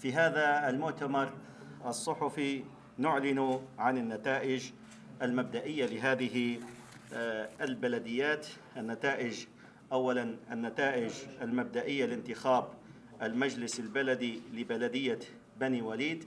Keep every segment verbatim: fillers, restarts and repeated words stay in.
في هذا المؤتمر الصحفي نعلن عن النتائج المبدئية لهذه البلديات. النتائج أولا النتائج المبدئية لانتخاب المجلس البلدي لبلدية بني وليد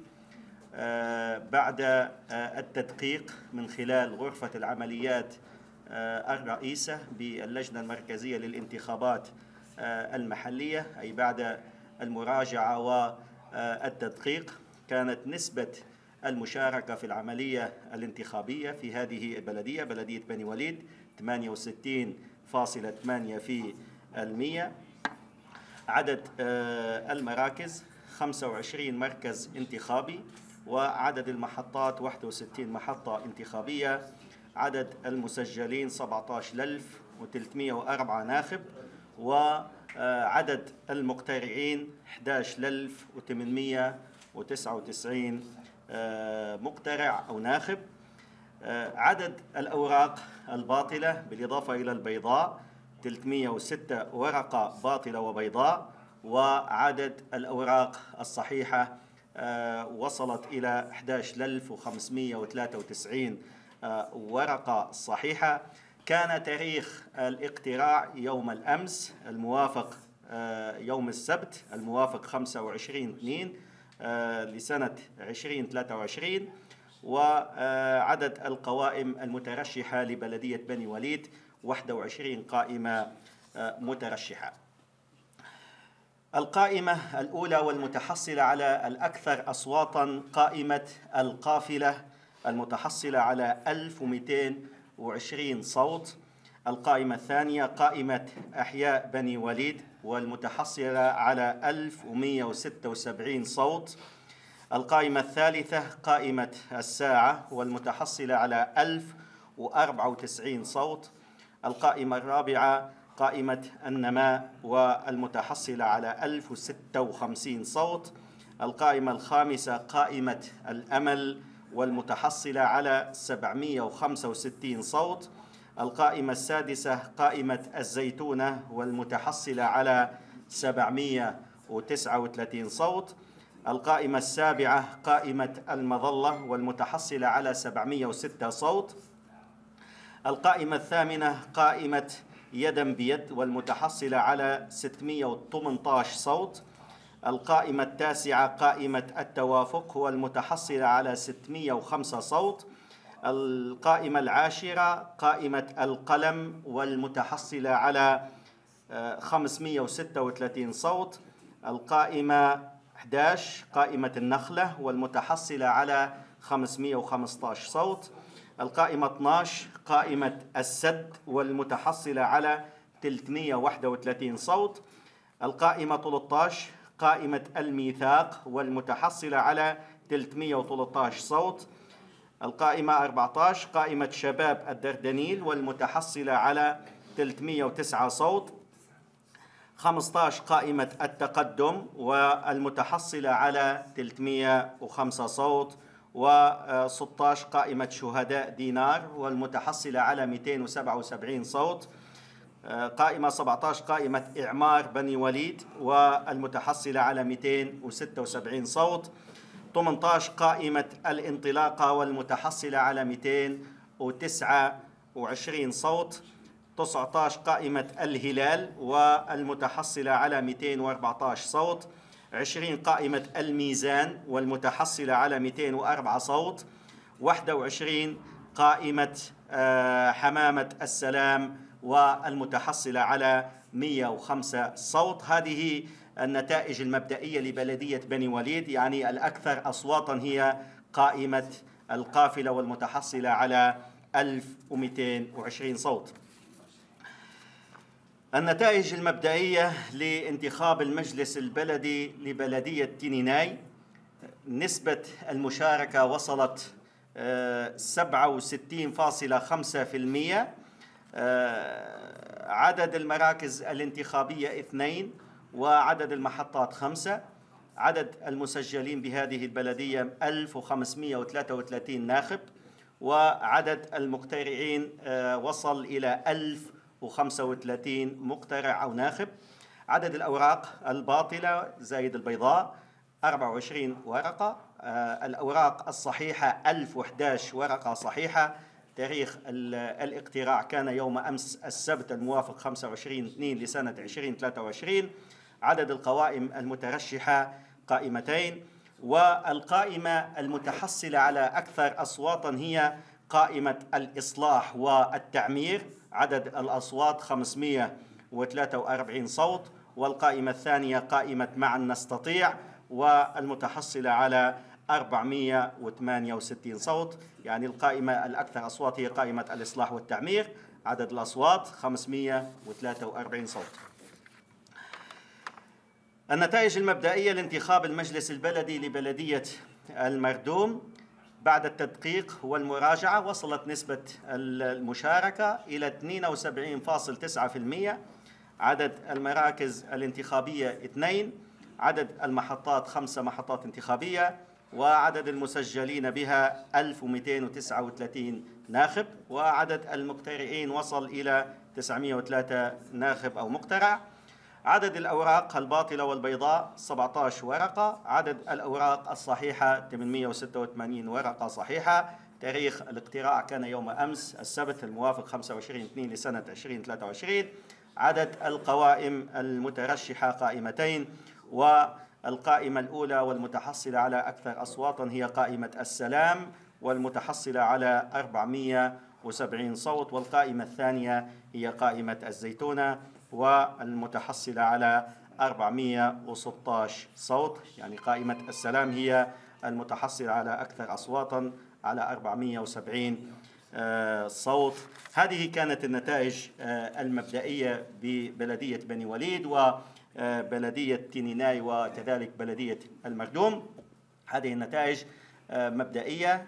بعد التدقيق من خلال غرفة العمليات الرئيسة باللجنة المركزية للانتخابات المحلية، أي بعد المراجعة والتدقيق، كانت نسبة المشاركة في العملية الانتخابية في هذه البلدية بلدية بني وليد ثمانية وستين فاصلة ثمانية بالمئة. عدد المراكز خمسة وعشرين مركز انتخابي، وعدد المحطات واحد وستين محطة انتخابية. عدد المسجلين سبعة عشر ألف وثلاثمئة وأربعة ناخب، وعدد المقترعين أحد عشر ألف وثمانمئة وتسعة وتسعين مقترع أو ناخب. عدد الأوراق الباطلة بالإضافة إلى البيضاء ثلاثمئة وستة ورقة باطلة وبيضاء، وعدد الأوراق الصحيحة وصلت إلى أحد عشر ألف وخمسمئة وثلاثة وتسعين ورقة صحيحة. كان تاريخ الاقتراع يوم الأمس الموافق يوم السبت الموافق خمسة وعشرين اثنين لسنة ألفين وثلاثة وعشرين، وعدد القوائم المترشحة لبلدية بني وليد واحد وعشرين قائمة مترشحة. القائمة الأولى والمتحصلة على الأكثر أصواتا قائمة القافلة المتحصلة على ألف ومئتين وعشرين صوت. القائمة الثانية قائمة أحياء بني وليد والمتحصلة على ألف ومئة وستة وسبعين صوت. القائمة الثالثة قائمة الساعة والمتحصلة على ألف وأربعة وتسعين صوت. القائمة الرابعة قائمة النماء والمتحصلة على ألف وستة وخمسين صوت. القائمة الخامسة قائمة الأمل والمتحصلة على سبعمئة وخمسة وستين صوت. القائمة السادسة قائمة الزيتونة والمتحصلة على سبعمئة وتسعة وثلاثين صوت. القائمة السابعة قائمة المظلة والمتحصلة على سبعمئة وستة صوت. القائمة الثامنة قائمة يدا بيد والمتحصلة على ستمئة وثمانية عشر صوت. القائمة التاسعة قائمة التوافق والمتحصلة على ستمئة وخمسة صوت. القائمة العاشرة قائمة القلم والمتحصلة على خمسمئة وستة وثلاثين صوت. القائمة أحد عشر قائمة النخلة والمتحصلة على خمسمئة وخمسة عشر صوت. القائمة اثني عشر قائمة السد والمتحصلة على ثلاثمئة وواحد وثلاثين صوت. القائمة ثلاثة عشر قائمة الميثاق والمتحصلة على ثلاثمئة وثلاثة عشر صوت. القائمة أربعة عشر قائمة شباب الدردنيل والمتحصلة على ثلاثمئة وتسعة صوت. خمسة عشر قائمة التقدم والمتحصلة على ثلاثمئة وخمسة صوت. وستة عشر قائمة شهداء دينار والمتحصلة على مئتين وسبعة وسبعين صوت. قائمة سبعة عشر قائمة إعمار بني وليد والمتحصلة على مئتين وستة وسبعين صوت. ثمانية عشر قائمة الانطلاقة والمتحصلة على مئتين وتسعة وعشرين صوت. تسعة عشر قائمة الهلال والمتحصلة على مئتين وأربعة عشر صوت. عشرين قائمة الميزان والمتحصلة على مئتين وأربعة صوت. واحد وعشرين قائمة حمامة السلام والمتحصلة على مئة وخمسة صوت. هذه النتائج المبدئية لبلدية بني وليد، يعني الأكثر أصواتا هي قائمة القافلة والمتحصلة على ألف ومئتين وعشرين صوت. النتائج المبدئية لانتخاب المجلس البلدي لبلدية تينيناي: نسبة المشاركة وصلت سبعة وستين فاصلة خمسة بالمئة. عدد المراكز الانتخابية اثنين، وعدد المحطات خمسة. عدد المسجلين بهذه البلدية ألف وخمسمئة وثلاثة وثلاثين ناخب، وعدد المقترعين وصل إلى ألف وخمسة وثلاثين مقترع أو ناخب. عدد الأوراق الباطلة زائد البيضاء أربعة وعشرين ورقة، الأوراق الصحيحة ألف وإحدى عشر ورقة صحيحة. تاريخ الاقتراع كان يوم أمس السبت الموافق خمسة وعشرين اثنين لسنة ألفين وثلاثة وعشرين. عدد القوائم المترشحة قائمتين، والقائمة المتحصلة على أكثر أصواتا هي قائمة الإصلاح والتعمير، عدد الأصوات خمسمئة وثلاثة وأربعين صوت، والقائمة الثانية قائمة معا نستطيع والمتحصلة على أربعمئة وثمانية وستين صوت. يعني القائمة الأكثر أصوات هي قائمة الإصلاح والتعمير، عدد الأصوات خمسمئة وثلاثة وأربعين صوت. النتائج المبدئية لانتخاب المجلس البلدي لبلدية المردوم بعد التدقيق والمراجعة وصلت نسبة المشاركة إلى اثنين وسبعين فاصلة تسعة بالمئة. عدد المراكز الانتخابية اثنين، عدد المحطات خمسة محطات انتخابية، وعدد المسجلين بها ألف ومئتين وتسعة وثلاثين ناخب، وعدد المقترعين وصل إلى تسعمئة وثلاثة ناخب أو مقترع. عدد الأوراق الباطلة والبيضاء سبعة عشر ورقة، عدد الأوراق الصحيحة ثمانمئة وستة وثمانين ورقة صحيحة. تاريخ الاقتراع كان يوم أمس السبت الموافق خمسة وعشرين اثنين لسنة ألفين وثلاثة وعشرين. عدد القوائم المترشحة قائمتين، والقائمة الأولى والمتحصلة على أكثر أصواتا هي قائمة السلام والمتحصلة على أربعمئة وسبعين صوت، والقائمة الثانية هي قائمة الزيتونة والمتحصلة على أربعمئة وستة عشر صوت. يعني قائمة السلام هي المتحصلة على أكثر أصواتا على أربعمئة وسبعين صوت. هذه كانت النتائج المبدئية ببلدية بني وليد وبلدية تينيناي وكذلك بلدية المردوم. هذه النتائج مبدئية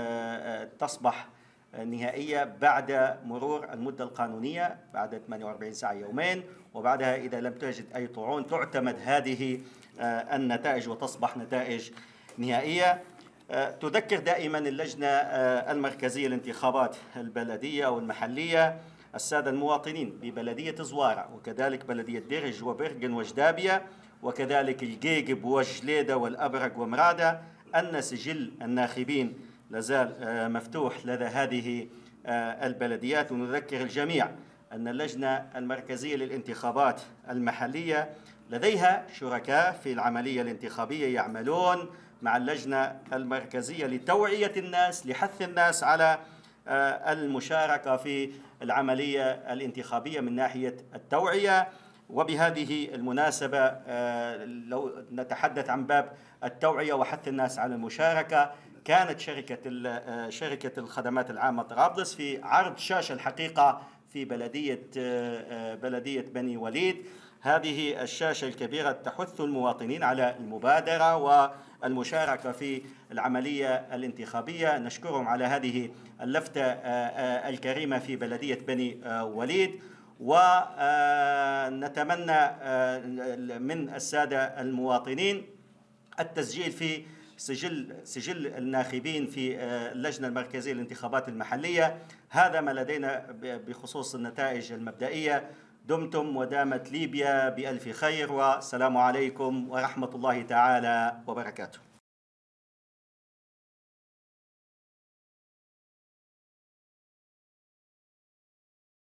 تصبح نهائية بعد مرور المدة القانونية بعد ثمانية وأربعين ساعة يومين، وبعدها إذا لم تجد أي طعون تعتمد هذه النتائج وتصبح نتائج نهائية. تذكر دائما اللجنة المركزية للانتخابات البلدية أو المحلية السادة المواطنين ببلدية زوارة وكذلك بلدية ديرج وبرغن وجدابية وكذلك الجيجب وجليدة والأبرق ومرادة أن سجل الناخبين لازال مفتوح لدى هذه البلديات. ونذكر الجميع أن اللجنة المركزية للانتخابات المحلية لديها شركاء في العملية الانتخابية يعملون مع اللجنة المركزية لتوعية الناس، لحث الناس على المشاركة في العملية الانتخابية من ناحية التوعية. وبهذه المناسبة لو نتحدث عن باب التوعية وحث الناس على المشاركة، كانت شركة شركة الخدمات العامة طرابلس في عرض شاشة الحقيقة في بلدية بلدية بني وليد. هذه الشاشة الكبيرة تحث المواطنين على المبادرة والمشاركة في العملية الانتخابية. نشكرهم على هذه اللفتة الكريمة في بلدية بني وليد، ونتمنى من السادة المواطنين التسجيل في سجل سجل الناخبين في اللجنة المركزية للانتخابات المحلية. هذا ما لدينا بخصوص النتائج المبدئية. دمتم ودامت ليبيا بألف خير، والسلام عليكم ورحمة الله تعالى وبركاته.